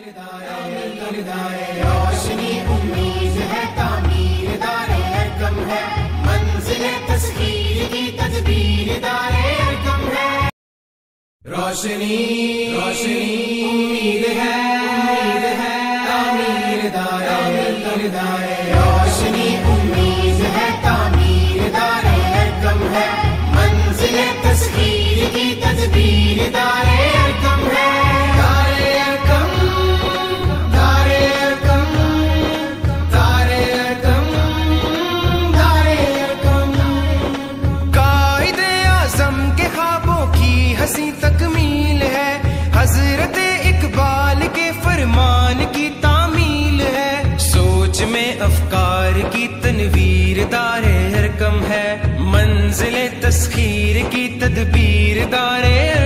روشنی امید ہے تعمیر دارے ارقم ہے، منزل تسخیر کی تدبیر دارے ارقم ہے۔ روشنی امید ہے تعمیر دارے روشنی امید ہے تعمیر دارے ارقم ہے، منزل تسخیر کی تدبیر دارے ارقم ہے۔ ہنسی تکمیل ہے، حضرت اقبال کے فرمان کی تعمیل ہے، سوچ میں افکار کی تنویر دارے ارقم ہے، منزل تسخیر کی تدبیر دارے